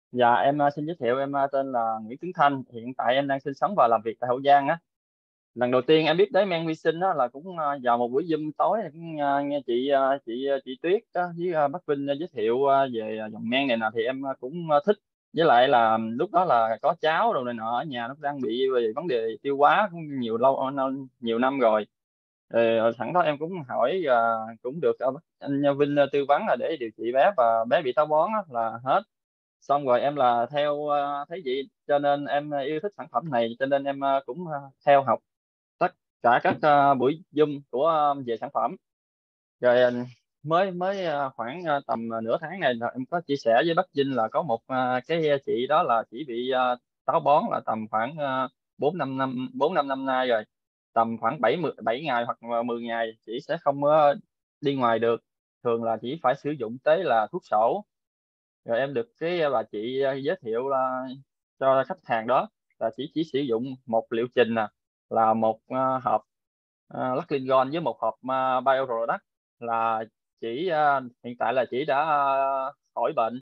Dạ em xin giới thiệu, em tên là Nguyễn Tuấn Thanh, hiện tại em đang sinh sống và làm việc tại Hậu Giang á. Lần đầu tiên em biết tới men vi sinh đó là cũng vào một buổi Zoom tối này, cũng nghe chị Tuyết đó, với bác Vinh giới thiệu về dòng men này nè, thì em cũng thích. Với lại là lúc đó là có cháu đồ này nọ ở nhà, nó đang bị về vấn đề tiêu hóa cũng nhiều năm rồi. Sẵn đó em cũng hỏi, cũng được anh Vinh tư vấn là để điều trị bé, và bé bị táo bón á, là hết. Xong rồi em là theo thấy vậy cho nên em yêu thích sản phẩm này, cho nên em cũng theo học tất cả các buổi Zoom của về sản phẩm. Rồi mới mới khoảng tầm nửa tháng này là em có chia sẻ với bác Vinh là có một cái chị đó là chỉ bị táo bón là tầm khoảng 4 5 năm nay rồi, tầm khoảng 7 ngày hoặc là 10 ngày chị sẽ không đi ngoài được, thường là chỉ phải sử dụng tới là thuốc sổ. Rồi em được cái bà chị giới thiệu là cho khách hàng đó là chỉ sử dụng một liệu trình nè, là một hộp Lắc Lingon với một hộp BioProduct, là chỉ hiện tại là chị đã khỏi bệnh